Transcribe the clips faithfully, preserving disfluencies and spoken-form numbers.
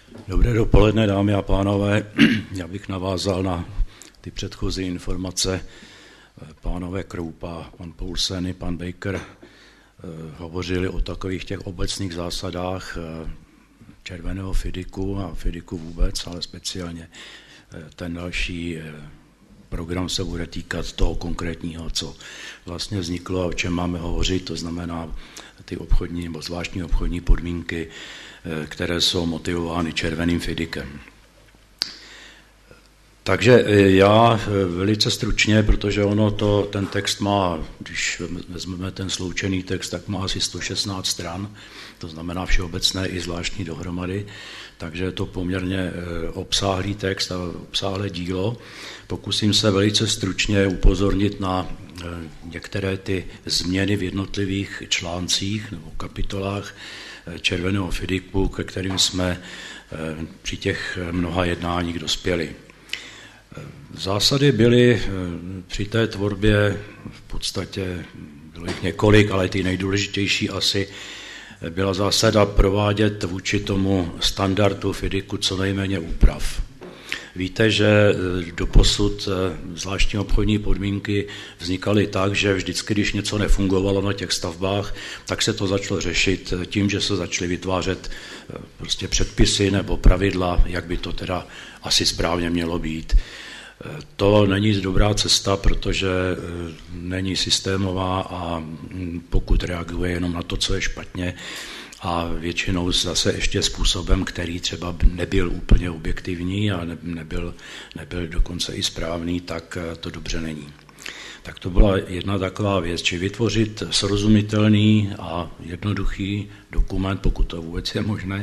Dobré dopoledne, dámy a pánové. Já bych navázal na ty předchozí informace. Pánové Kroupa, pan Poulsen i pan Baker hovořili o takových těch obecných zásadách červeného fidiku a fidiku vůbec, ale speciálně ten další program se bude týkat toho konkrétního, co vlastně vzniklo a o čem máme hovořit, to znamená ty obchodní nebo zvláštní obchodní podmínky, které jsou motivovány červeným fidikem. Takže já velice stručně, protože ono to, ten text má, když vezmeme ten sloučený text, tak má asi sto šestnáct stran, to znamená všeobecné i zvláštní dohromady, takže je to poměrně obsáhlý text a obsáhlé dílo. Pokusím se velice stručně upozornit na některé ty změny v jednotlivých článcích nebo kapitolách červeného fidiku, ke kterým jsme při těch mnoha jednáních dospěli. Zásady byly při té tvorbě, v podstatě bylo jich několik, ale ty nejdůležitější asi byla zásada provádět vůči tomu standardu fidiku co nejméně úprav. Víte, že doposud zvláštní obchodní podmínky vznikaly tak, že vždycky, když něco nefungovalo na těch stavbách, tak se to začalo řešit tím, že se začaly vytvářet prostě předpisy nebo pravidla, jak by to teda asi správně mělo být. To není dobrá cesta, protože není systémová a pokud reaguje jenom na to, co je špatně, a většinou zase ještě způsobem, který třeba nebyl úplně objektivní a nebyl, nebyl dokonce i správný, tak to dobře není. Tak to byla jedna taková věc, či vytvořit srozumitelný a jednoduchý dokument, pokud to vůbec je možné,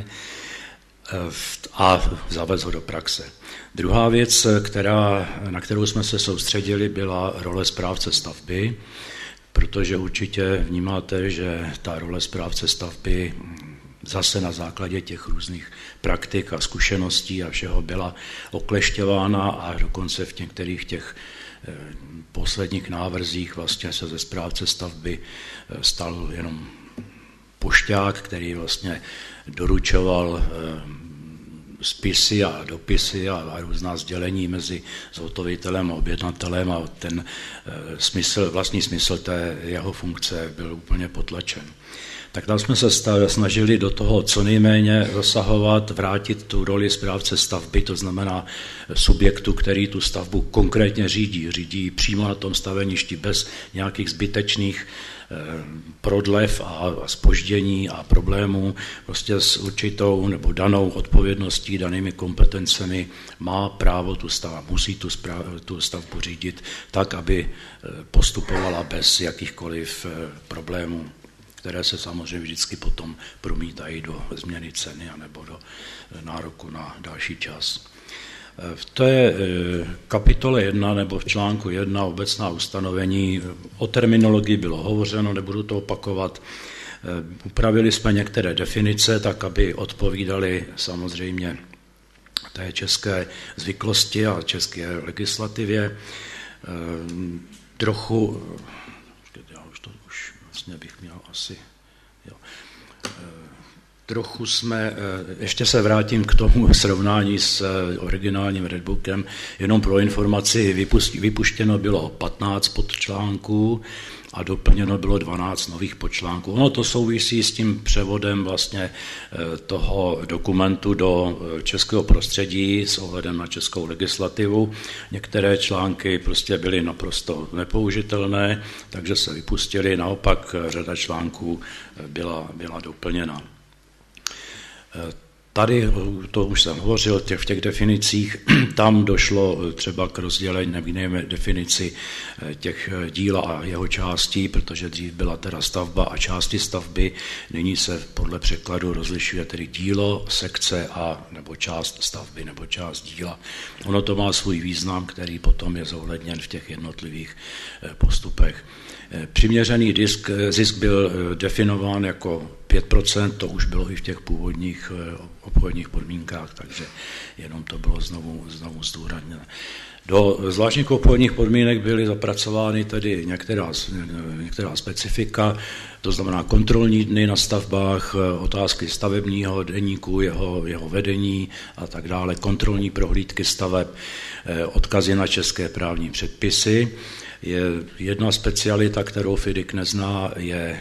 a zavést ho do praxe. Druhá věc, která, na kterou jsme se soustředili, byla role správce stavby, protože určitě vnímáte, že ta role správce stavby zase na základě těch různých praktik a zkušeností a všeho byla oklešťována a dokonce v některých těch posledních návrzích vlastně se ze správce stavby stal jenom pošťák, který vlastně doručoval spisy a dopisy a, a různá sdělení mezi zhotovitelem a objednatelem a ten e, smysl, vlastní smysl té jeho funkce byl úplně potlačen. Tak tam jsme se snažili do toho co nejméně zasahovat, vrátit tu roli správce stavby, to znamená subjektu, který tu stavbu konkrétně řídí, řídí přímo na tom staveništi bez nějakých zbytečných prodlev a zpoždění a problémů, prostě s určitou nebo danou odpovědností, danými kompetencemi má právo tu stavbu, musí tu, správ, tu stavbu řídit tak, aby postupovala bez jakýchkoliv problémů, které se samozřejmě vždycky potom promítají do změny ceny anebo do nároku na další čas. V té kapitole jedna nebo v článku jedna obecná ustanovení o terminologii bylo hovořeno, nebudu to opakovat. Upravili jsme některé definice tak, aby odpovídaly samozřejmě té české zvyklosti a české legislativě. Trochu, já už to už vlastně bych měl asi, jo. Trochu jsme, ještě se vrátím k tomu srovnání s originálním Redbookem, jenom pro informaci vypuštěno bylo patnáct podčlánků a doplněno bylo dvanáct nových podčlánků. Ono to souvisí s tím převodem vlastně toho dokumentu do českého prostředí s ohledem na českou legislativu. Některé články prostě byly naprosto nepoužitelné, takže se vypustily, naopak řada článků byla, byla doplněna. Tady, to už jsem hovořil, v těch definicích, tam došlo třeba k rozdělení, nevíme definici těch díla a jeho částí, protože dřív byla teda stavba a části stavby, nyní se podle překladu rozlišuje tedy dílo, sekce a nebo část stavby nebo část díla. Ono to má svůj význam, který potom je zohledněn v těch jednotlivých postupech. Přiměřený zisk, zisk byl definován jako pět procent, to už bylo i v těch původních obchodních podmínkách, takže jenom to bylo znovu, znovu zdůrazněné. Do zvláštních obchodních podmínek byly zapracovány tedy některá, některá specifika, to znamená kontrolní dny na stavbách, otázky stavebního deníku, jeho, jeho vedení a tak dále, kontrolní prohlídky staveb, odkazy na české právní předpisy. Je jedna specialita, kterou FIDIC nezná, je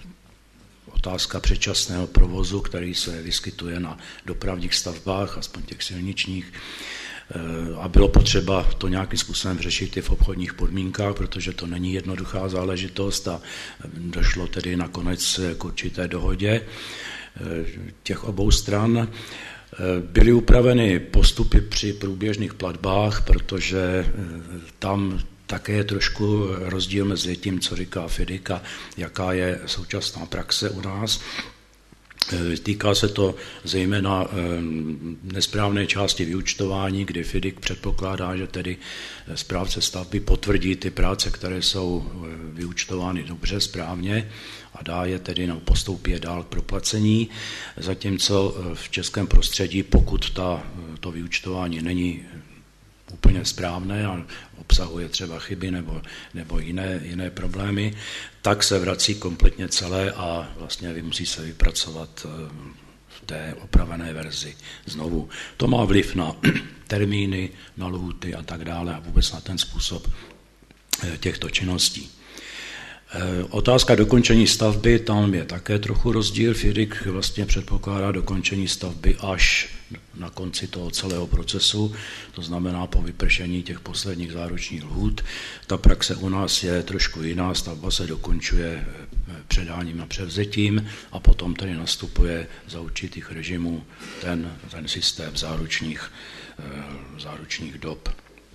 otázka předčasného provozu, který se vyskytuje na dopravních stavbách, aspoň těch silničních, a bylo potřeba to nějakým způsobem řešit i v obchodních podmínkách, protože to není jednoduchá záležitost a došlo tedy nakonec k určité dohodě těch obou stran. Byly upraveny postupy při průběžných platbách, protože tam také je trošku rozdíl mezi tím, co říká FIDIC a jaká je současná praxe u nás. Týká se to zejména nesprávné části vyúčtování, kdy FIDIC předpokládá, že tedy správce stavby potvrdí ty práce, které jsou vyúčtovány dobře, správně a dá je tedy nebo postoupí je dál k proplacení, zatímco v českém prostředí, pokud ta, to vyúčtování není úplně správné a obsahuje třeba chyby nebo, nebo jiné, jiné problémy, tak se vrací kompletně celé a vlastně musí se vypracovat v té opravené verzi znovu. To má vliv na termíny, na lhůty a tak dále a vůbec na ten způsob těchto činností. Otázka dokončení stavby, tam je také trochu rozdíl. FIDIC vlastně předpokládá dokončení stavby až na konci toho celého procesu, to znamená po vypršení těch posledních záručních lhůt. Ta praxe u nás je trošku jiná, stavba se dokončuje předáním a převzetím a potom tedy nastupuje za určitých režimů ten, ten systém záručních, záručních dob.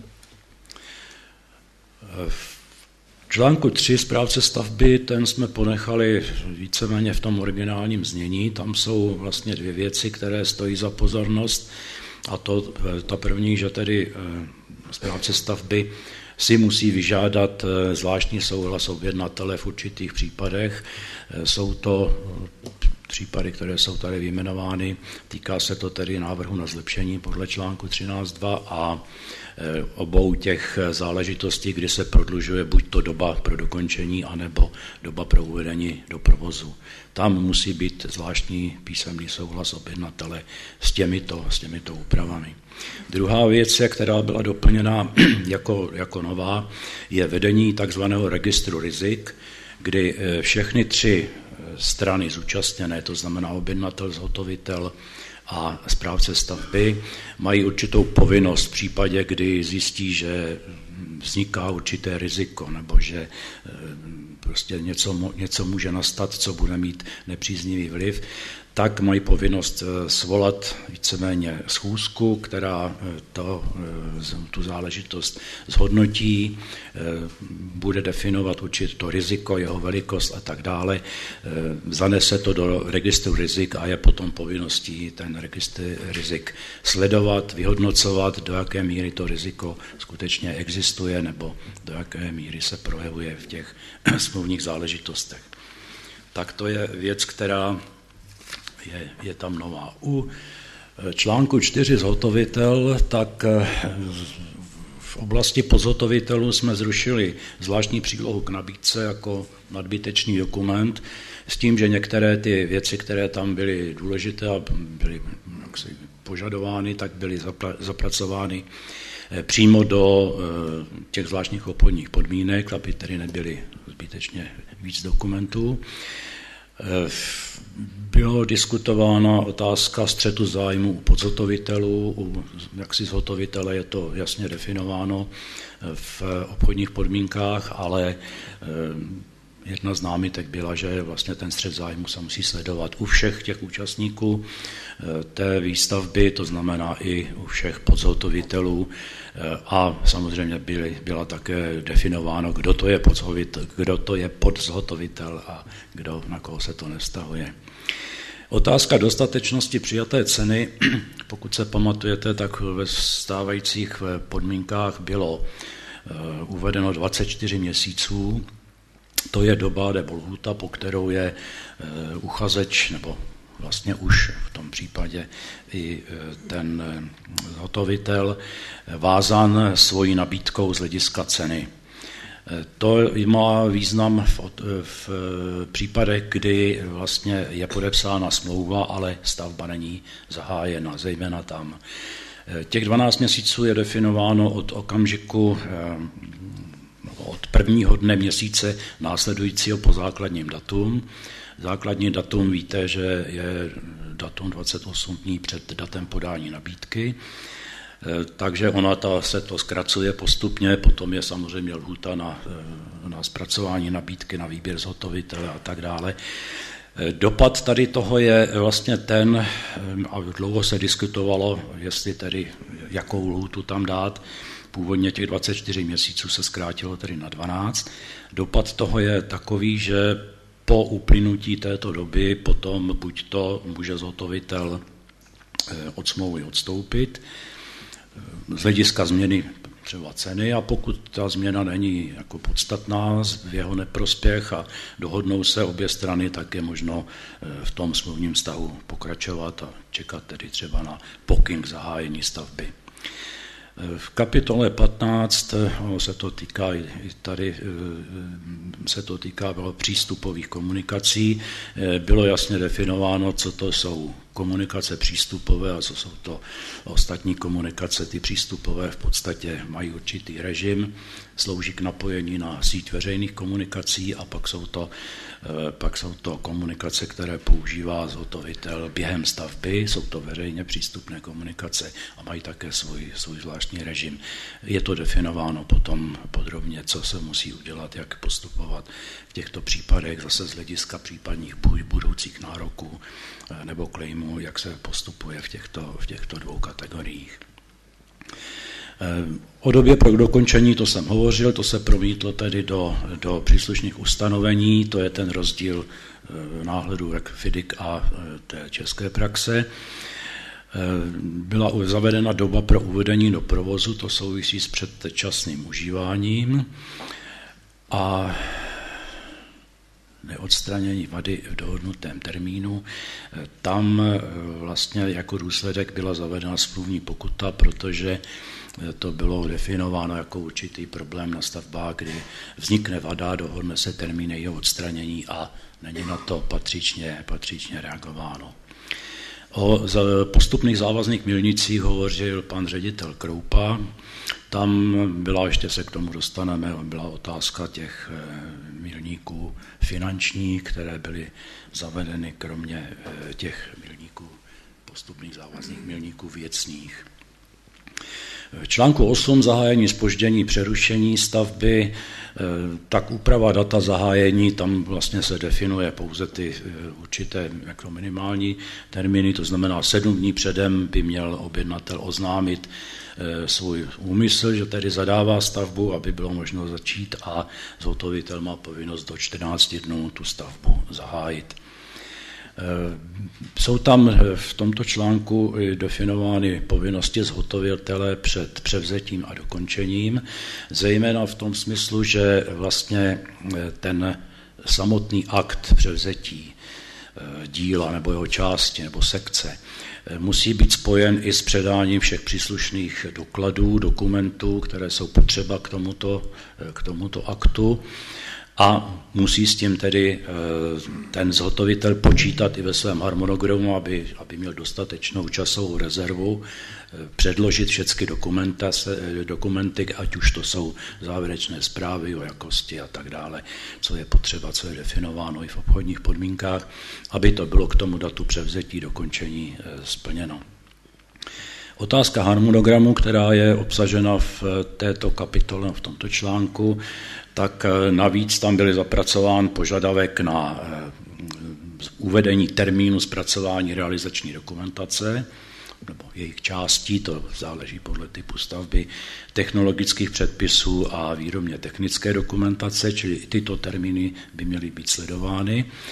V článku tři správce stavby, ten jsme ponechali víceméně v tom originálním znění. Tam jsou vlastně dvě věci, které stojí za pozornost. A to ta první, že tedy správce stavby si musí vyžádat zvláštní souhlas objednatele v určitých případech. Jsou to případy, které jsou tady vyjmenovány. Týká se to tedy návrhu na zlepšení podle článku třináct dva a obou těch záležitostí, kdy se prodlužuje buď to doba pro dokončení, anebo doba pro uvedení do provozu. Tam musí být zvláštní písemný souhlas objednatele s těmito, s těmito úpravami. Druhá věc, která byla doplněna jako, jako nová, je vedení takzvaného registru rizik, kdy všechny tři strany zúčastněné, to znamená objednatel, zhotovitel a správce stavby, mají určitou povinnost v případě, kdy zjistí, že vzniká určité riziko nebo že prostě něco, něco může nastat, co bude mít nepříznivý vliv, tak mají povinnost svolat víceméně schůzku, která to, tu záležitost zhodnotí, bude definovat určitě to riziko, jeho velikost a tak dále, zanese to do registru rizik a je potom povinností ten registr rizik sledovat, vyhodnocovat, do jaké míry to riziko skutečně existuje nebo do jaké míry se projevuje v těch smluvních záležitostech. Tak to je věc, která Je, je tam nová. U článku čtyři zhotovitel, tak v oblasti podzhotovitelů jsme zrušili zvláštní přílohu k nabídce jako nadbytečný dokument s tím, že některé ty věci, které tam byly důležité a byly jaksi požadovány, tak byly zapra- zapracovány přímo do těch zvláštních obchodních podmínek, aby tedy nebyly zbytečně víc dokumentů. Bylo diskutována otázka střetu zájmu u podzhotovitelů, u jaksi zhotovitele je to jasně definováno v obchodních podmínkách, ale jedna z námitek byla, že vlastně ten střet zájmu se musí sledovat u všech těch účastníků té výstavby, to znamená i u všech podzhotovitelů a samozřejmě byly, byla také definováno, kdo to je podzhotovitel, kdo to je podzhotovitel a kdo, na koho se to nevztahuje. Otázka dostatečnosti přijaté ceny, pokud se pamatujete, tak ve stávajících podmínkách bylo uvedeno dvacet čtyři měsíců, To je doba nebo lhůta, po kterou je uchazeč, nebo vlastně už v tom případě i ten zhotovitel vázán svojí nabídkou z hlediska ceny. To má význam v, v případech, kdy vlastně je podepsána smlouva, ale stavba není zahájena, zejména tam. Těch dvanáct měsíců je definováno od okamžiku, od prvního dne měsíce následujícího po základním datum. Základní datum víte, že je datum dvacet osm dní před datem podání nabídky. Takže ona ta, se to zkracuje postupně, potom je samozřejmě lhůta na, na zpracování nabídky, na výběr zhotovitele a tak dále. Dopad tady toho je vlastně ten, a dlouho se diskutovalo, jestli tedy jakou lhůtu tam dát, původně těch dvacet čtyři měsíců se zkrátilo tedy na dvanáct. Dopad toho je takový, že po uplynutí této doby potom buď to může zhotovitel od smlouvy odstoupit, z hlediska změny třeba ceny, a pokud ta změna není jako podstatná v jeho neprospěch a dohodnou se obě strany, tak je možno v tom smluvním vztahu pokračovat a čekat tedy třeba na pokyn k zahájení stavby. V kapitole patnáct se to týká, i tady se to týká bylo přístupových komunikací, bylo jasně definováno, co to jsou komunikace přístupové a co jsou to ostatní komunikace. Ty přístupové v podstatě mají určitý režim, slouží k napojení na síť veřejných komunikací a pak jsou to, pak jsou to komunikace, které používá zhotovitel během stavby, jsou to veřejně přístupné komunikace a mají také svůj, svůj zvláštní režim. Je to definováno potom podrobně, co se musí udělat, jak postupovat v těchto případech, zase z hlediska případných budoucích nároků nebo claimů, jak se postupuje v těchto, v těchto dvou kategoriích. O době pro dokončení, to jsem hovořil, to se promítlo tedy do, do příslušných ustanovení, to je ten rozdíl náhledu F I D I C a té české praxe. Byla zavedena doba pro uvedení do provozu, to souvisí s předčasným užíváním a neodstranění vady v dohodnutém termínu. Tam vlastně jako důsledek byla zavedena smluvní pokuta, protože to bylo definováno jako určitý problém na stavbách, kdy vznikne vada, dohodne se termín jejího odstranění a není na to patřičně, patřičně reagováno. O postupných závazných milnicích hovořil pan ředitel Kroupa. Tam byla, ještě se k tomu dostaneme, byla otázka těch milníků finančních, které byly zavedeny kromě těch milníků, postupných závazných milníků věcných. V článku osm zahájení zpoždění přerušení stavby, tak úprava data zahájení, tam vlastně se definuje pouze ty určité jako minimální termíny, to znamená sedm dní předem by měl objednatel oznámit svůj úmysl, že tedy zadává stavbu, aby bylo možno začít, a zhotovitel má povinnost do čtrnácti dnů tu stavbu zahájit. Jsou tam v tomto článku definovány povinnosti zhotovitele před převzetím a dokončením, zejména v tom smyslu, že vlastně ten samotný akt převzetí díla nebo jeho části nebo sekce musí být spojen i s předáním všech příslušných dokladů, dokumentů, které jsou potřeba k tomuto, k tomuto aktu. A musí s tím tedy ten zhotovitel počítat i ve svém harmonogramu, aby, aby měl dostatečnou časovou rezervu, předložit všechny dokumenty, ať už to jsou závěrečné zprávy o jakosti a tak dále, co je potřeba, co je definováno i v obchodních podmínkách, aby to bylo k tomu datu převzetí, dokončení splněno. Otázka harmonogramu, která je obsažena v této kapitole, v tomto článku, tak navíc tam byl zapracován požadavek na uvedení termínu zpracování realizační dokumentace, nebo jejich částí, to záleží podle typu stavby, technologických předpisů a výrobně technické dokumentace, čili tyto termíny by měly být sledovány.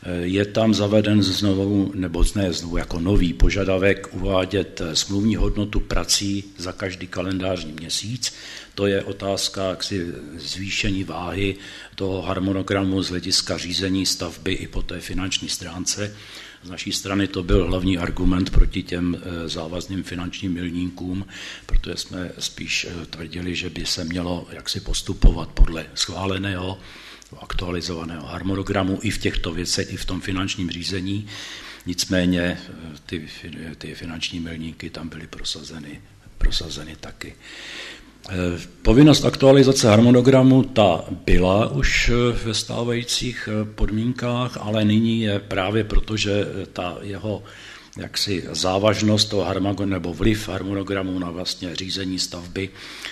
Je tam zaveden znovu, nebo ne znovu, jako nový požadavek uvádět smluvní hodnotu prací za každý kalendářní měsíc. To je otázka jaksi zvýšení váhy toho harmonogramu z hlediska řízení stavby i po té finanční stránce. Z naší strany to byl hlavní argument proti těm závazným finančním milníkům, protože jsme spíš tvrdili, že by se mělo jaksi postupovat podle schváleného aktualizovaného harmonogramu i v těchto věcech, i v tom finančním řízení. Nicméně ty, ty finanční milníky tam byly prosazeny, prosazeny taky. Povinnost aktualizace harmonogramu ta byla už ve stávajících podmínkách, ale nyní je právě proto, že ta jeho jaksi závažnost toho harmonogramu nebo vliv harmonogramu na vlastně řízení stavby,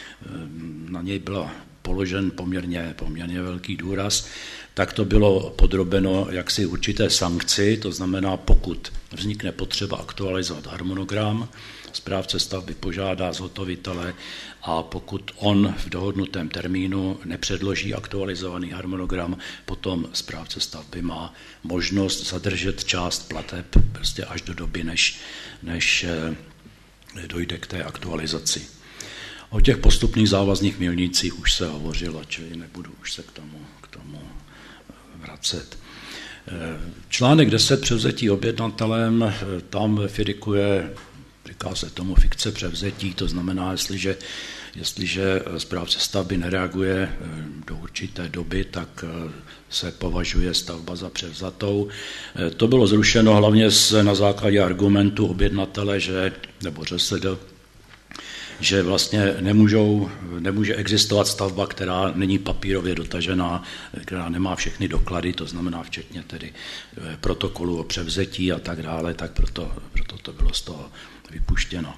na něj byla položen poměrně, poměrně velký důraz, tak to bylo podrobeno jaksi určité sankci, to znamená, pokud vznikne potřeba aktualizovat harmonogram, správce stavby požádá zhotovitele a pokud on v dohodnutém termínu nepředloží aktualizovaný harmonogram, potom správce stavby má možnost zadržet část plateb prostě až do doby, než, než dojde k té aktualizaci. O těch postupných závazných milnících už se hovořilo, čili nebudu už se k tomu, k tomu vracet. Článek deset převzetí objednatelem, tam ve FIDIKu je, říká se tomu fikce převzetí, to znamená, jestliže, jestliže správce stavby nereaguje do určité doby, tak se považuje stavba za převzatou. To bylo zrušeno hlavně na základě argumentu objednatele, že, nebo ŘSD, že vlastně nemůžou, nemůže existovat stavba, která není papírově dotažená, která nemá všechny doklady, to znamená včetně tedy protokolu o převzetí a tak dále, tak proto, proto to bylo z toho vypuštěno.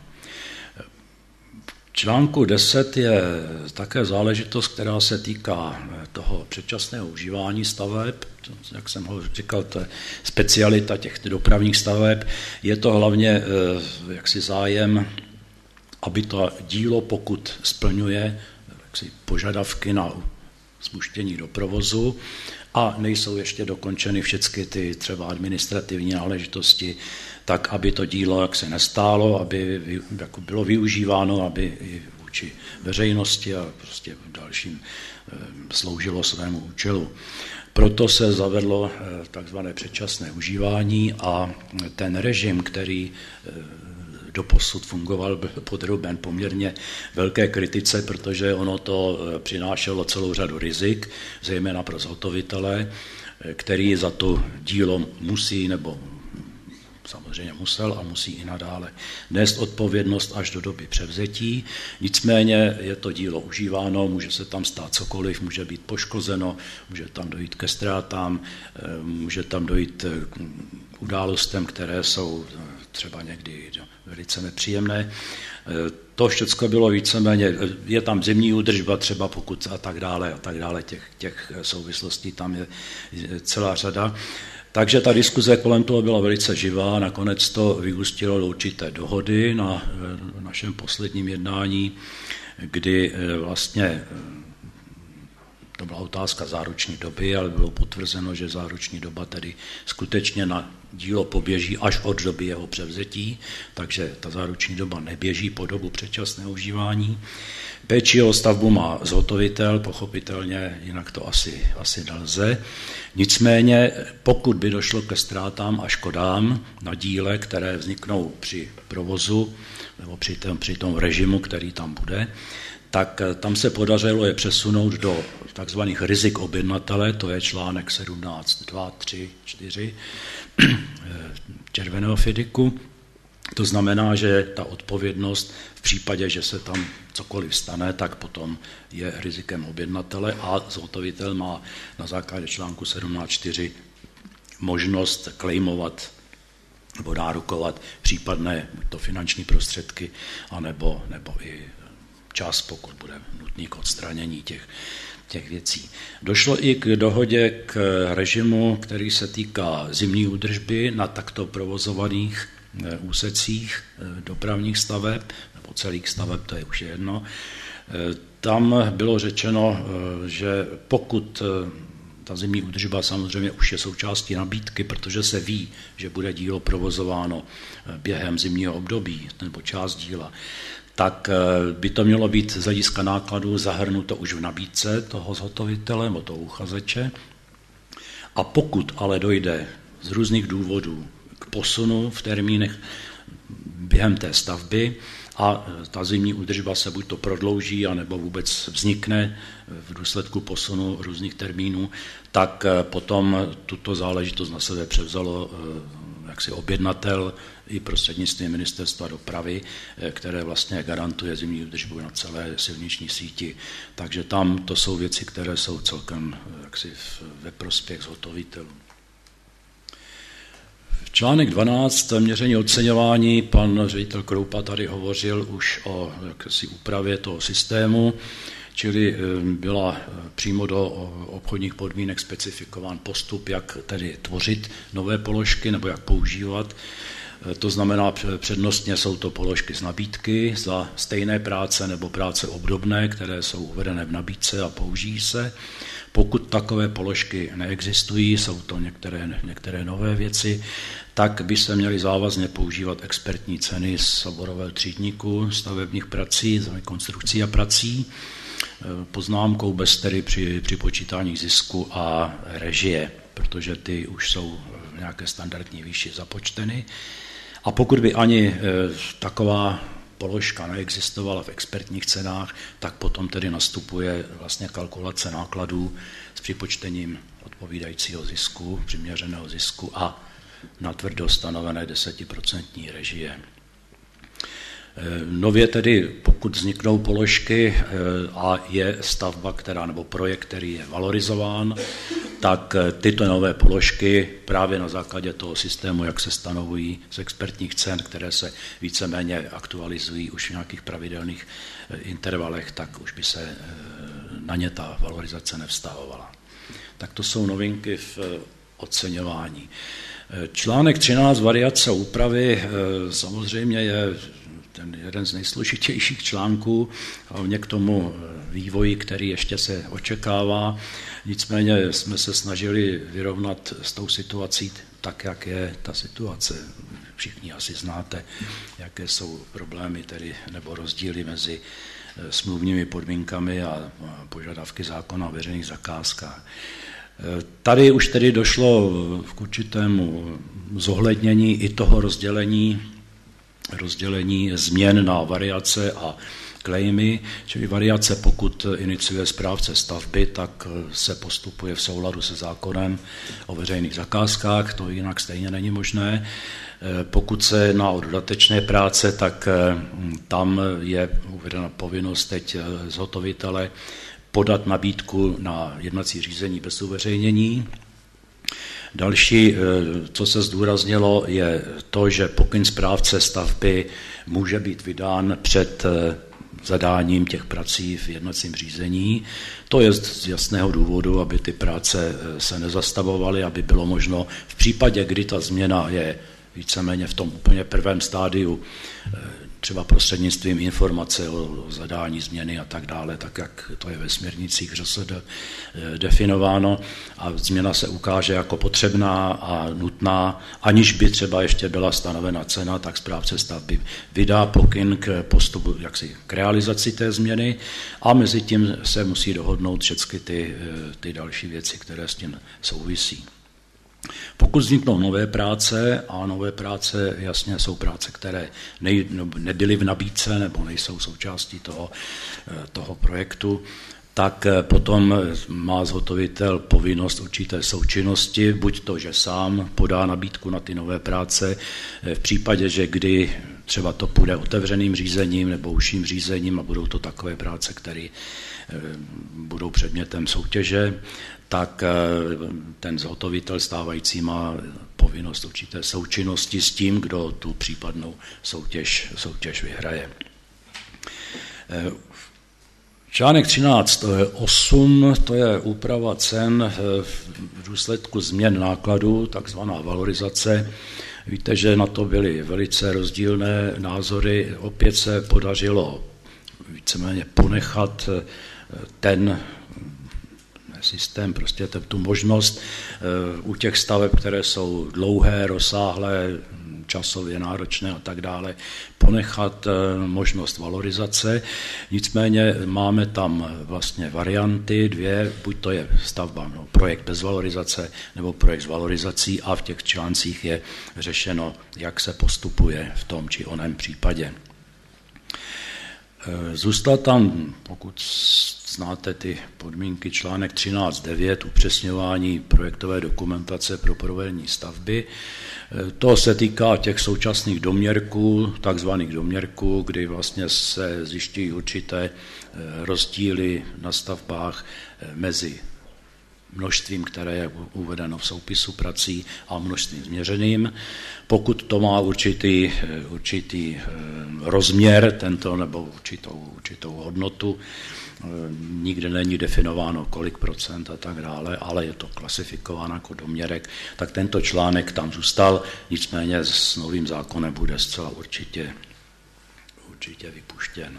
V článku deset je také záležitost, která se týká toho předčasného užívání staveb, jak jsem ho říkal, to je specialita těch dopravních staveb. Je to hlavně jaksi zájem, aby to dílo, pokud splňuje jaksi požadavky na spuštění do provozu a nejsou ještě dokončeny všechny ty třeba administrativní náležitosti, tak aby to dílo jak se nestálo, aby jako bylo využíváno, aby i vůči veřejnosti a prostě v dalším sloužilo svému účelu. Proto se zavedlo takzvané předčasné užívání a ten režim, který doposud fungoval, byl podroben poměrně velké kritice, protože ono to přinášelo celou řadu rizik, zejména pro zhotovitele, který za to dílo musí, nebo samozřejmě musel a musí i nadále nést odpovědnost až do doby převzetí. Nicméně je to dílo užíváno, může se tam stát cokoliv, může být poškozeno, může tam dojít ke ztrátám, může tam dojít k událostem, které jsou třeba někdy velice nepříjemné. To všechno bylo víceméně, je tam zimní údržba třeba pokud a tak dále, a tak dále, těch, těch souvislostí tam je celá řada. Takže ta diskuze kolem toho byla velice živá, nakonec to vyústilo do určité dohody na našem posledním jednání, kdy vlastně to byla otázka záruční doby, ale bylo potvrzeno, že záruční doba tedy skutečně na dílo poběží až od doby jeho převzetí, takže ta záruční doba neběží po dobu předčasného užívání. Péči o stavbu má zhotovitel, pochopitelně, jinak to asi, asi nelze. Nicméně, pokud by došlo ke ztrátám a škodám na díle, které vzniknou při provozu nebo při tom, při tom režimu, který tam bude, tak tam se podařilo je přesunout do takzvaných rizik objednatele, to je článek sedmnáct dva, tři, čtyři červeného FIDIKu. To znamená, že ta odpovědnost v případě, že se tam cokoliv stane, tak potom je rizikem objednatele a zhotovitel má na základě článku sedmnáct čtyři možnost klejmovat nebo nárokovat případné buď to finanční prostředky, anebo, nebo i čas, pokud bude nutný k odstranění těch, těch věcí. Došlo i k dohodě k režimu, který se týká zimní údržby na takto provozovaných úsecích dopravních staveb, nebo celých staveb, to je už jedno. Tam bylo řečeno, že pokud ta zimní údržba samozřejmě už je součástí nabídky, protože se ví, že bude dílo provozováno během zimního období nebo část díla, tak by to mělo být z hlediska nákladů zahrnuto už v nabídce toho zhotovitele nebo toho uchazeče. A pokud ale dojde z různých důvodů k posunu v termínech během té stavby a ta zimní údržba se buď to prodlouží, anebo vůbec vznikne v důsledku posunu různých termínů, tak potom tuto záležitost na sebe převzalo jaksi objednatel i prostřednictvím Ministerstva dopravy, které vlastně garantuje zimní údržbu na celé silniční síti. Takže tam to jsou věci, které jsou celkem jaksi ve prospěch zhotovitelů. Článek dvanáct, měření oceňování, pan ředitel Kroupa tady hovořil už o jakési úpravě toho systému, čili byla přímo do obchodních podmínek specifikován postup, jak tedy tvořit nové položky nebo jak používat. To znamená, přednostně jsou to položky z nabídky za stejné práce nebo práce obdobné, které jsou uvedené v nabídce a použijí se. Pokud takové položky neexistují, jsou to některé, některé nové věci, tak by se měly závazně používat expertní ceny z oborového třídníku stavebních prací, z konstrukcí a prací, poznámkou bez tedy při, při počítání zisku a režie, protože ty už jsou v nějaké standardní výši započteny. A pokud by ani e, taková položka neexistovala v expertních cenách, tak potom tedy nastupuje vlastně kalkulace nákladů s připočtením odpovídajícího zisku, přiměřeného zisku a natvrdo stanovené desetiprocentní režie. Nově tedy, pokud vzniknou položky a je stavba, která, nebo projekt, který je valorizován, tak tyto nové položky právě na základě toho systému, jak se stanovují z expertních cen, které se víceméně aktualizují už v nějakých pravidelných intervalech, tak už by se na ně ta valorizace nevztahovala. Tak to jsou novinky v oceňování. Článek třináct, variace úpravy, samozřejmě je ten jeden z nejsložitějších článků, hlavně k tomu vývoji, který ještě se očekává. Nicméně jsme se snažili vyrovnat s tou situací tak, jak je ta situace. Všichni asi znáte, jaké jsou problémy tedy, nebo rozdíly mezi smluvními podmínkami a požadavky zákona o veřejných zakázkách. Tady už tedy došlo k určitému zohlednění i toho rozdělení rozdělení změn na variace a klejmy, čili variace, pokud iniciuje správce stavby, tak se postupuje v souladu se zákonem o veřejných zakázkách, to jinak stejně není možné. Pokud se jedná o dodatečné práce, tak tam je uvedena povinnost teď zhotovitele podat nabídku na jednací řízení bez uveřejnění. Další, co se zdůraznilo, je to, že pokyn správce stavby může být vydán před zadáním těch prací v jednacím řízení. To je z jasného důvodu, aby ty práce se nezastavovaly, aby bylo možno v případě, kdy ta změna je víceméně v tom úplně prvém stádiu, třeba prostřednictvím informace o zadání změny a tak dále, tak jak to je ve směrnicích ŘSD definováno a změna se ukáže jako potřebná a nutná, aniž by třeba ještě byla stanovena cena, tak správce stavby vydá pokyn k postupu, jaksi k realizaci té změny a mezi tím se musí dohodnout všechny ty, ty další věci, které s tím souvisí. Pokud vzniknou nové práce, a nové práce jasně jsou práce, které nej, nebyly v nabídce nebo nejsou součástí toho, toho projektu, tak potom má zhotovitel povinnost určité součinnosti, buď to, že sám podá nabídku na ty nové práce, v případě, že kdy třeba to půjde otevřeným řízením nebo užším řízením a budou to takové práce, které budou předmětem soutěže, tak ten zhotovitel stávající má povinnost určité součinnosti s tím, kdo tu případnou soutěž, soutěž vyhraje. Článek třináct osm, to je úprava cen v důsledku změn nákladů, takzvaná valorizace. Víte, že na to byly velice rozdílné názory. Opět se podařilo víceméně ponechat ten systém, prostě tu možnost u těch staveb, které jsou dlouhé, rozsáhlé, časově náročné a tak dále, ponechat možnost valorizace. Nicméně máme tam vlastně varianty, dvě, buď to je stavba, no, projekt bez valorizace, nebo projekt s valorizací a v těch článcích je řešeno, jak se postupuje v tom či oném případě. Zůstal tam, pokud znáte ty podmínky, článek třináct devět, upřesňování projektové dokumentace pro provedení stavby. To se týká těch současných doměrků, takzvaných doměrků, kdy vlastně se zjišťují určité rozdíly na stavbách mezi množstvím, které je uvedeno v soupisu prací a množstvím změřeným. Pokud to má určitý, určitý rozměr, tento nebo určitou, určitou hodnotu, nikde není definováno kolik procent a tak dále, ale je to klasifikováno jako doměrek, tak tento článek tam zůstal, nicméně s novým zákonem bude zcela určitě, určitě vypuštěn.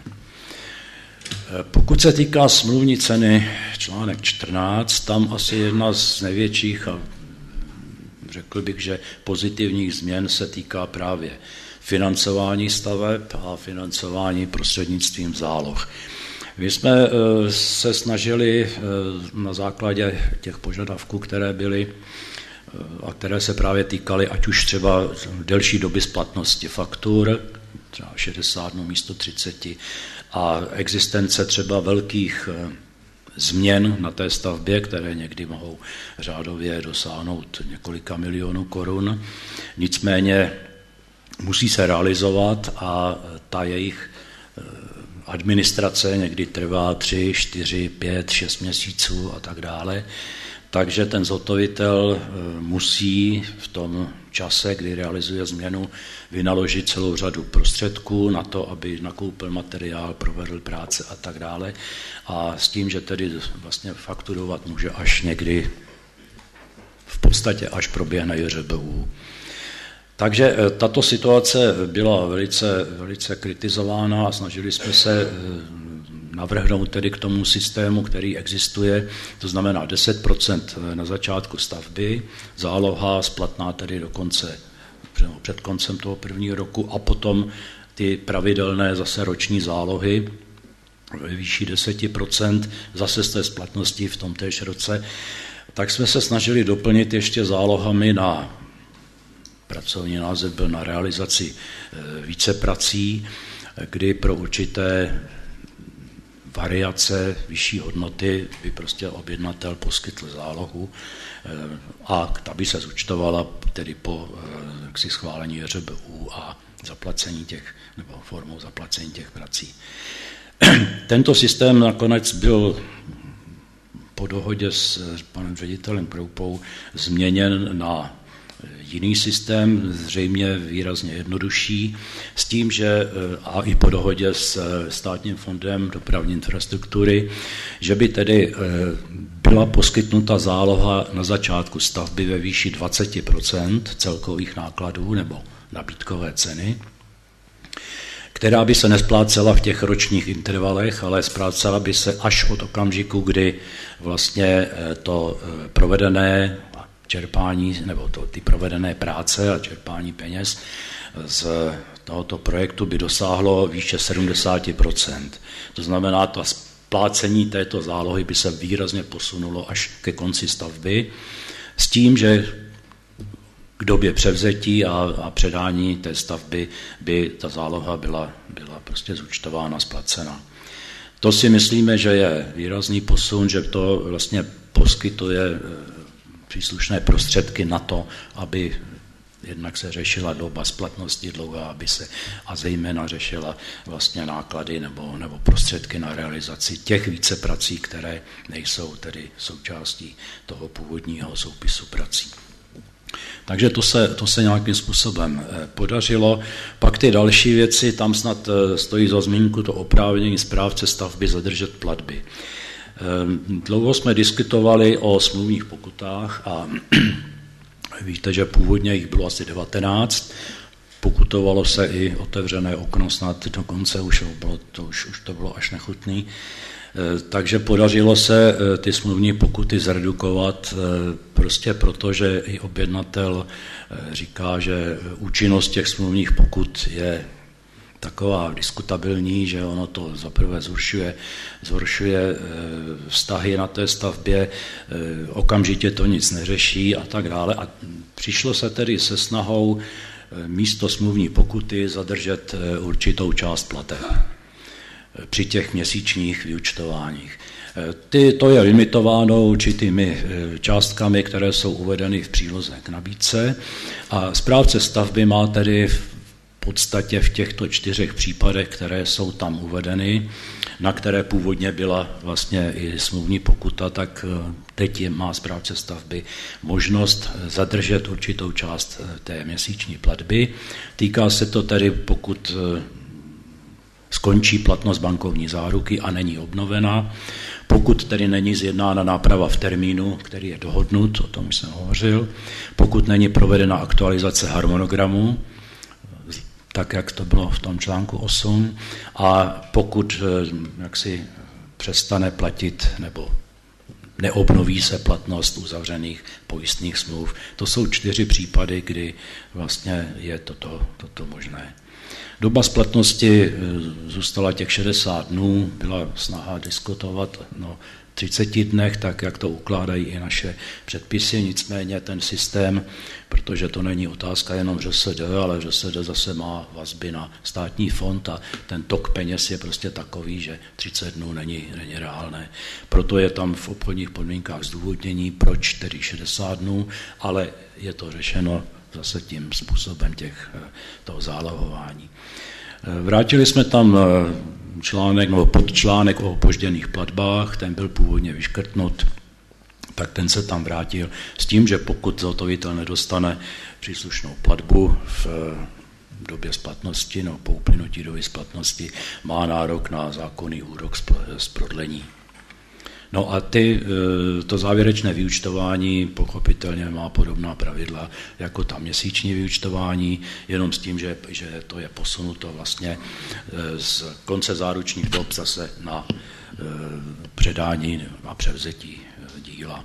Pokud se týká smluvní ceny, článek čtrnáct, tam asi jedna z největších a řekl bych, že pozitivních změn se týká právě financování staveb a financování prostřednictvím záloh. My jsme se snažili na základě těch požadavků, které byly a které se právě týkaly ať už třeba delší doby splatnosti faktur, třeba šedesát dnů místo třicet, a existence třeba velkých změn na té stavbě, které někdy mohou řádově dosáhnout několika milionů korun. Nicméně musí se realizovat a ta jejich administrace někdy trvá tři, čtyři, pět, šest měsíců a tak dále. Takže ten zhotovitel musí v tom čase, kdy realizuje změnu, vynaložit celou řadu prostředků na to, aby nakoupil materiál, provedl práce a tak dále. A s tím, že tedy vlastně fakturovat může až někdy, v podstatě až proběhne J R B U. Takže tato situace byla velice, velice kritizována a snažili jsme se navrhnout tedy k tomu systému, který existuje, to znamená deset procent na začátku stavby, záloha splatná tedy do konce, před koncem toho prvního roku a potom ty pravidelné zase roční zálohy ve výši deset procent zase z té splatnosti v tom též roce. Tak jsme se snažili doplnit ještě zálohami na pracovní název byl na realizaci více prací, kdy pro určité variace vyšší hodnoty by prostě objednatel poskytl zálohu a ta by se zúčtovala tedy po jaksi schválení J R B U a zaplacení těch, nebo formou zaplacení těch prací. Tento systém nakonec byl po dohodě s panem ředitelem Kroupou změněn na jiný systém, zřejmě výrazně jednodušší, s tím, že a i po dohodě s Státním fondem dopravní infrastruktury, že by tedy byla poskytnuta záloha na začátku stavby ve výši dvacet procent celkových nákladů nebo nabídkové ceny, která by se nesplácela v těch ročních intervalech, ale splácela by se až od okamžiku, kdy vlastně to provedené čerpání, nebo to, ty provedené práce a čerpání peněz z tohoto projektu by dosáhlo výše sedmdesát procent. To znamená, to splácení této zálohy by se výrazně posunulo až ke konci stavby, s tím, že k době převzetí a, a předání té stavby by ta záloha byla, byla prostě zúčtována, splacena. To si myslíme, že je výrazný posun, že to vlastně poskytuje příslušné prostředky na to, aby jednak se řešila doba splatnosti dlouhá, aby se a zejména řešila vlastně náklady nebo, nebo prostředky na realizaci těch více prací, které nejsou tedy součástí toho původního soupisu prací. Takže to se, to se nějakým způsobem podařilo. Pak ty další věci, tam snad stojí za zmínku to oprávnění správce stavby zadržet platby. Dlouho jsme diskutovali o smluvních pokutách a víte, že původně jich bylo asi devatenáct. Pokutovalo se i otevřené okno, snad dokonce už, bylo, to, už, už to bylo až nechutný. Takže podařilo se ty smluvní pokuty zredukovat prostě proto, že i objednatel říká, že účinnost těch smluvních pokut je taková diskutabilní, že ono to zaprvé zhoršuje, zhoršuje vztahy na té stavbě, okamžitě to nic neřeší a tak dále. A přišlo se tedy se snahou místo smluvní pokuty zadržet určitou část plateb při těch měsíčních vyúčtováních. Ty, to je limitováno určitými částkami, které jsou uvedeny v příloze k nabídce a správce stavby má tedy v podstatě v těchto čtyřech případech, které jsou tam uvedeny, na které původně byla vlastně i smluvní pokuta, tak teď je, má správce stavby možnost zadržet určitou část té měsíční platby. Týká se to tedy, pokud skončí platnost bankovní záruky a není obnovena, pokud tedy není zjednána náprava v termínu, který je dohodnut, o tom jsem hovořil, pokud není provedena aktualizace harmonogramu, tak jak to bylo v tom článku osm, a pokud jaksi přestane platit nebo neobnoví se platnost uzavřených pojistných smluv. To jsou čtyři případy, kdy vlastně je toto, toto možné. Doba splatnosti zůstala těch šedesát dnů, byla snaha diskutovat no, třiceti dnech, tak jak to ukládají i naše předpisy, nicméně ten systém, protože to není otázka jenom ŘSD, ale ŘSD zase má vazby na státní fond a ten tok peněz je prostě takový, že třicet dnů není, není reálné. Proto je tam v obchodních podmínkách zdůvodnění, proč tedy šedesát dnů, ale je to řešeno zase tím způsobem těch, toho zálohování. Vrátili jsme tam článek nebo podčlánek o opožděných platbách, ten byl původně vyškrtnut, tak ten se tam vrátil s tím, že pokud zhotovitel nedostane příslušnou platbu v době splatnosti, no po uplynutí doby splatnosti, má nárok na zákonný úrok z prodlení. No a ty, to závěrečné vyúčtování pochopitelně má podobná pravidla jako ta měsíční vyúčtování, jenom s tím, že, že to je posunuto vlastně z konce záručních dob zase na předání a převzetí díla.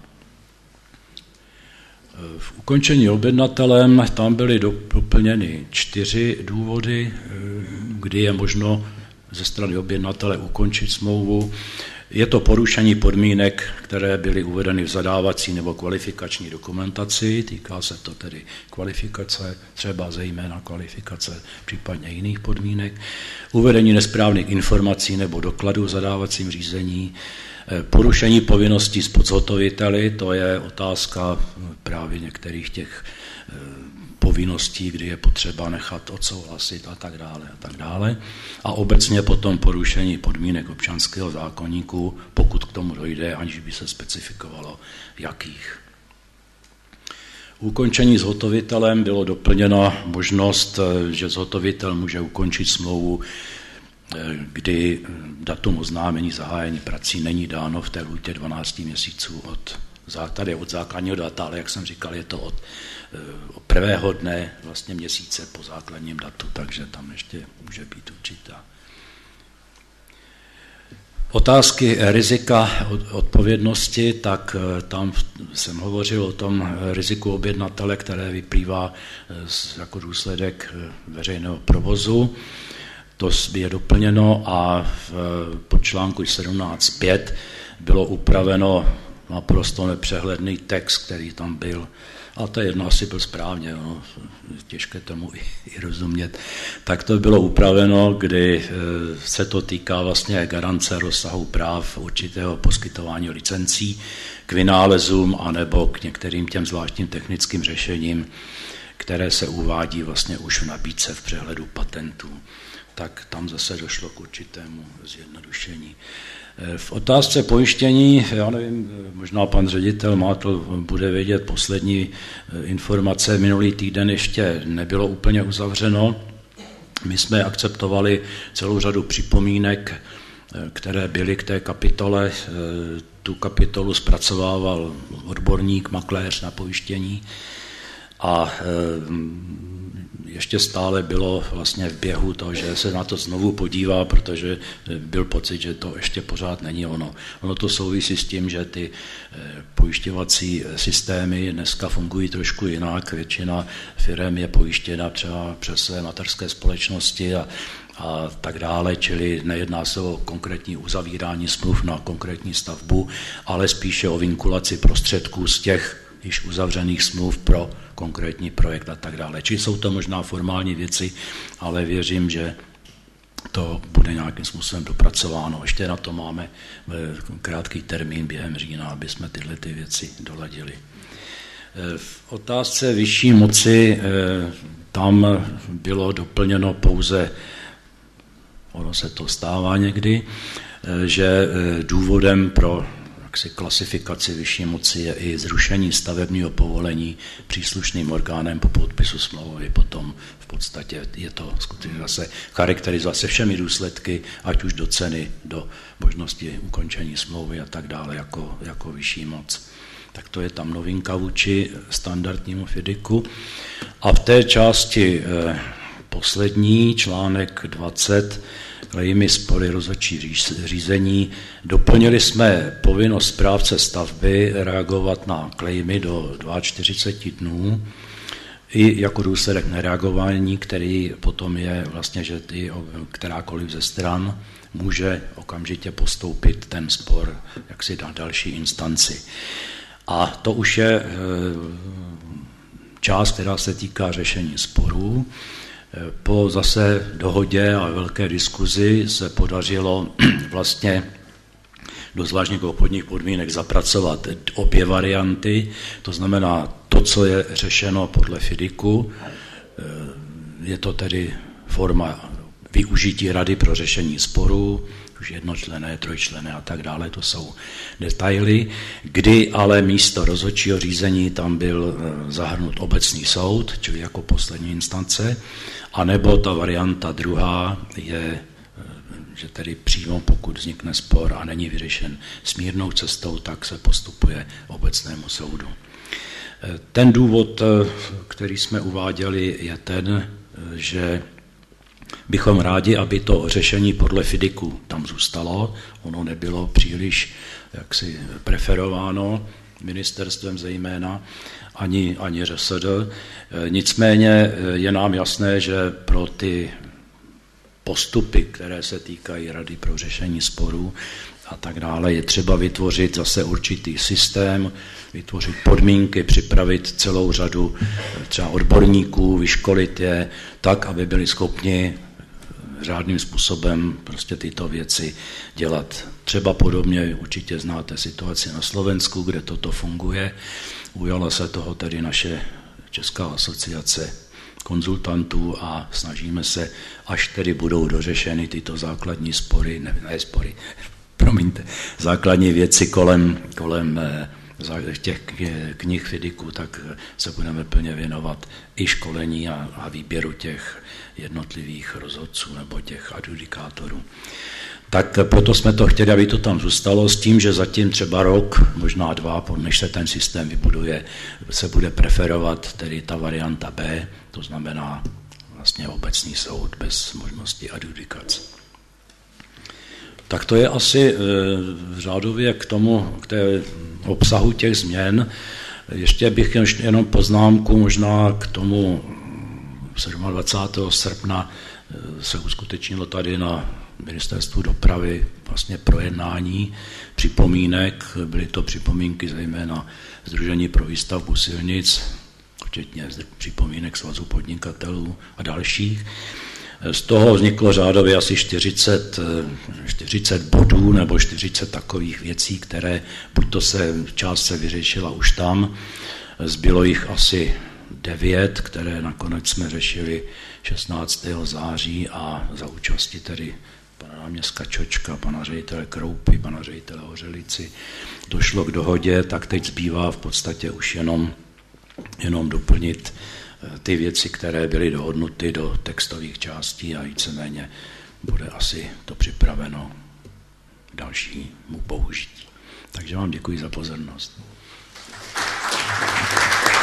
V ukončení objednatelem tam byly doplněny čtyři důvody, kdy je možno ze strany objednatele ukončit smlouvu. Je to porušení podmínek, které byly uvedeny v zadávací nebo kvalifikační dokumentaci, týká se to tedy kvalifikace, třeba zejména kvalifikace, případně jiných podmínek, uvedení nesprávných informací nebo dokladů v zadávacím řízení, porušení povinností s podzhotoviteli, to je otázka právě některých těch povinností, kdy je potřeba nechat odsouhlasit a tak dále a tak dále. A obecně potom porušení podmínek občanského zákoníku, pokud k tomu dojde, aniž by se specifikovalo jakých. Ukončení zhotovitelem bylo doplněna možnost, že zhotovitel může ukončit smlouvu, kdy datum oznámení zahájení prací není dáno v té lhůtě dvanácti měsíců od, tady od základního data, ale jak jsem říkal, je to od prvého dne vlastně měsíce po základním datu, takže tam ještě může být určitá. Otázky rizika odpovědnosti, tak tam jsem hovořil o tom riziku objednatele, které vyplývá jako důsledek veřejného provozu. To je doplněno a v podčlánku sedmnáct pět bylo upraveno naprosto nepřehledný text, který tam byl. A to jedno asi byl správně, no, těžké tomu i, i rozumět. Tak to bylo upraveno, kdy se to týká vlastně garance rozsahu práv určitého poskytování licencí k vynálezům anebo k některým těm zvláštním technickým řešením, které se uvádí vlastně už v nabídce v přehledu patentů. Tak tam zase došlo k určitému zjednodušení. V otázce pojištění, já nevím, možná pan ředitel má to, bude vědět poslední informace, minulý týden ještě nebylo úplně uzavřeno. My jsme akceptovali celou řadu připomínek, které byly k té kapitole. Tu kapitolu zpracovával odborník, makléř na pojištění a ještě stále bylo vlastně v běhu to, že se na to znovu podívá, protože byl pocit, že to ještě pořád není ono. Ono to souvisí s tím, že ty pojišťovací systémy dneska fungují trošku jinak. Většina firem je pojištěna třeba přes své mateřské společnosti a a tak dále, čili nejedná se o konkrétní uzavírání smluv na konkrétní stavbu, ale spíše o vinkulaci prostředků z těch již uzavřených smluv pro konkrétní projekt a tak dále. Čili jsou to možná formální věci, ale věřím, že to bude nějakým způsobem dopracováno. Ještě na to máme krátký termín během října, aby jsme tyhle ty věci doladili. V otázce vyšší moci tam bylo doplněno pouze, ono se to stává někdy, že důvodem pro jaksi klasifikaci vyšší moci je i zrušení stavebního povolení příslušným orgánem po podpisu smlouvy. Potom v podstatě je to skutečně zase charakterizovat se všemi důsledky, ať už do ceny, do možnosti ukončení smlouvy a tak dále, jako, jako vyšší moc. Tak to je tam novinka vůči standardnímu FIDIKu. A v té části eh, poslední, článek dvacet, klejmy, spory, rozhodčí řízení, doplnili jsme povinnost správce stavby reagovat na klejmy do čtyřicet dva dnů, i jako důsledek nereagování, který potom je vlastně, že ty, kterákoliv ze stran může okamžitě postoupit ten spor jaksi na další instanci. A to už je část, která se týká řešení sporů. Po zase dohodě a velké diskuzi se podařilo vlastně do zvláštních obchodních podmínek zapracovat obě varianty, to znamená to, co je řešeno podle FIDIKu, je to tedy forma využití rady pro řešení sporů, už jednočlenné, trojčlenné a tak dále, to jsou detaily, kdy ale místo rozhodčího řízení tam byl zahrnut obecný soud, čili jako poslední instance, anebo ta varianta druhá je, že tedy přímo pokud vznikne spor a není vyřešen smírnou cestou, tak se postupuje obecnému soudu. Ten důvod, který jsme uváděli, je ten, že bychom rádi, aby to řešení podle FIDIKu tam zůstalo. Ono nebylo příliš jaksi preferováno ministerstvem zejména, ani, ani R S D. Nicméně je nám jasné, že pro ty postupy, které se týkají Rady pro řešení sporů a tak dále, je třeba vytvořit zase určitý systém, vytvořit podmínky, připravit celou řadu třeba odborníků, vyškolit je tak, aby byli schopni řádným způsobem prostě tyto věci dělat. Třeba podobně určitě znáte situaci na Slovensku, kde toto funguje. Ujala se toho tedy naše Česká asociace konzultantů a snažíme se, až tedy budou dořešeny tyto základní spory, ne, ne spory, promiňte, základní věci kolem, kolem těch knih FIDIKu, tak se budeme plně věnovat i školení a, a výběru těch jednotlivých rozhodců nebo těch adjudikátorů. Tak proto jsme to chtěli, aby to tam zůstalo, s tím, že zatím třeba rok, možná dva, než se ten systém vybuduje, se bude preferovat tedy ta varianta B, to znamená vlastně obecný soud bez možnosti adjudikace. Tak to je asi e, řádově k tomu, k té obsahu těch změn. Ještě bych jenom poznámku možná k tomu dvacátého sedmého srpna se uskutečnilo tady na Ministerstvu dopravy vlastně projednání připomínek. Byly to připomínky zejména Sdružení pro výstavbu silnic, včetně připomínek Svazu podnikatelů a dalších. Z toho vzniklo řádově asi čtyřicet, čtyřicet bodů nebo čtyřicet takových věcí, které buď to se část se vyřešila už tam, zbylo jich asi devět, které nakonec jsme řešili šestnáctého září a za účasti tedy pana náměstka Čočka, pana ředitele Kroupy, pana ředitele Hořelici došlo k dohodě, tak teď zbývá v podstatě už jenom, jenom doplnit ty věci, které byly dohodnuty do textových částí a víceméně bude asi to připraveno k dalšímu použití. Takže vám děkuji za pozornost.